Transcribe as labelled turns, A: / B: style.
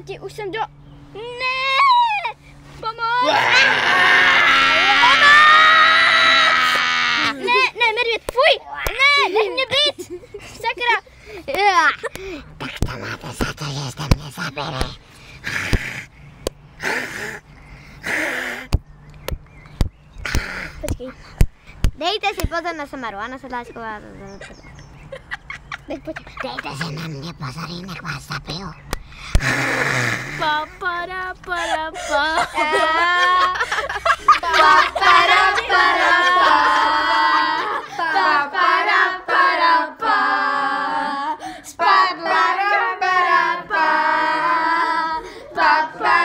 A: Počkej, už jsem do... Ne! Pomoc! Ne, medvěd, fuj! Ne, nech mě být! Sakra!
B: Tak to máte za to, že jste mě zabili.
A: Počkej.
B: Dejte si pozor na Samaru, Anna Sedláčková.
A: Dejte
B: si na mě pozor, jinak vás zabiju.
A: Pa, para, para, pa.
B: Pa, para, para, pa. Pa, para, para, pa. Spadla, para, pa. Pa, para.